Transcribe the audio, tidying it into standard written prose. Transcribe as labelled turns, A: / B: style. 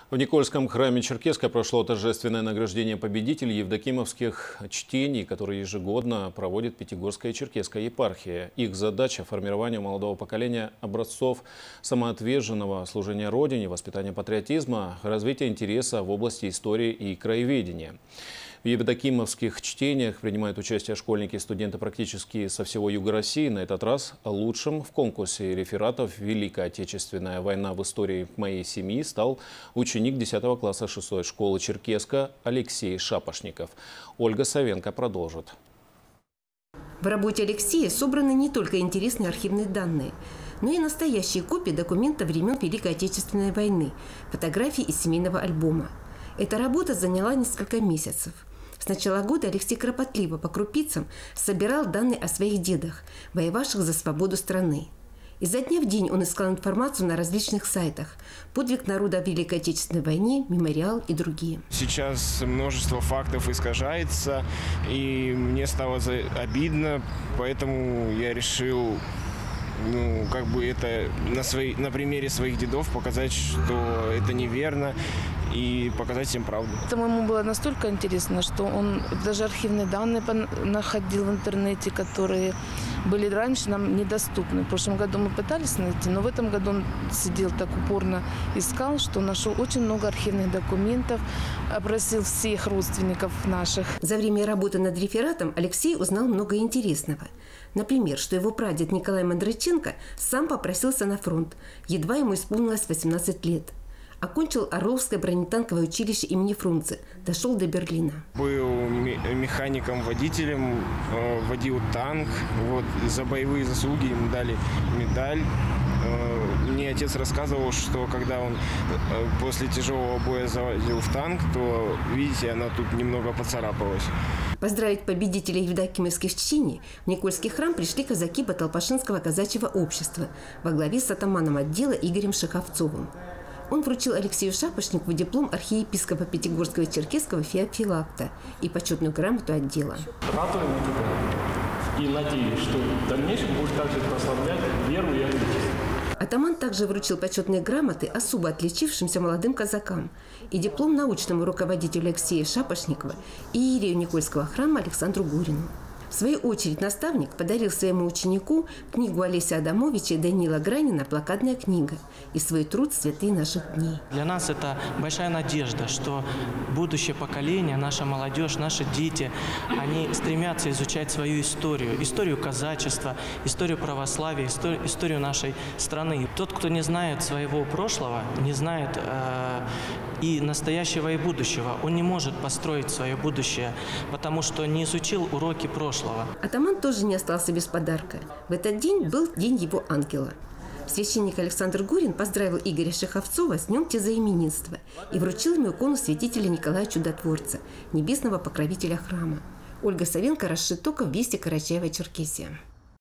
A: В Никольском храме Черкесска прошло торжественное награждение победителей евдокимовских чтений, которые ежегодно проводит Пятигорская и Черкесская епархия. Их задача – формирование молодого поколения образцов самоотверженного служения Родине, воспитания патриотизма, развития интереса в области истории и краеведения. В евдокимовских чтениях принимают участие школьники и студенты практически со всего юга России. На этот раз лучшим в конкурсе рефератов «Великая Отечественная война в истории моей семьи» стал ученик 10 класса 6 школы Черкесска Алексей Шапошников. Ольга Савенко продолжит.
B: В работе Алексея собраны не только интересные архивные данные, но и настоящие копии документов времен Великой Отечественной войны, фотографии из семейного альбома. Эта работа заняла несколько месяцев. С начала года Алексей кропотливо по крупицам собирал данные о своих дедах, воевавших за свободу страны. Изо дня в день он искал информацию на различных сайтах: «Подвиг народа в Великой Отечественной войне», «Мемориал» и другие.
C: Сейчас множество фактов искажается, и мне стало обидно, поэтому я решил это на примере своих дедов показать, что это неверно, и показать всем правду.
D: Ему было настолько интересно, что он даже архивные данные находил в интернете, которые были раньше нам недоступны. В прошлом году мы пытались найти, но в этом году он сидел так упорно, искал, что нашел очень много архивных документов, опросил всех родственников наших.
B: За время работы над рефератом Алексей узнал много интересного. Например, что его прадед Николай Мандрыченко сам попросился на фронт, едва ему исполнилось 18 лет. Окончил Орловское бронетанковое училище имени Фрунзе, дошел до Берлина.
C: Был механиком-водителем, водил танк. За боевые заслуги ему дали медаль. Мне отец рассказывал, что когда он после тяжелого боя залазил в танк, то, видите, она тут немного поцарапалась.
B: Поздравить победителей евдокимовских чтений в Никольский храм пришли казаки Баталпашинского казачьего общества во главе с атаманом отдела Игорем Шеховцовым. Он вручил Алексею Шапошникову диплом архиепископа Пятигорского и Черкесского Феофилакта и почетную грамоту отдела.
E: Ратуем и надеюсь, что в дальнейшем будешь также прославлять веру и отечество.
B: Атаман также вручил почетные грамоты особо отличившимся молодым казакам и диплом научному руководителю Алексея Шапошникова и иерею Никольского храма Александру Гурину. В свою очередь наставник подарил своему ученику книгу Олеся Адамовича и Даниила Гранина «Плакатная книга» и свой труд «Святые наших дней».
F: Для нас это большая надежда, что будущее поколение, наша молодежь, наши дети, они стремятся изучать свою историю, историю казачества, историю православия, историю нашей страны. Тот, кто не знает своего прошлого, не знает и настоящего, и будущего, он не может построить свое будущее, потому что не изучил уроки прошлого.
B: Атаман тоже не остался без подарка. В этот день был день его ангела. Священник Александр Гурин поздравил Игоря Шеховцова с днем тезаименинства и вручил ему икону святителя Николая Чудотворца, небесного покровителя храма. Ольга Савенко, Рашид Токов, Вести, Карачаево, Черкесия.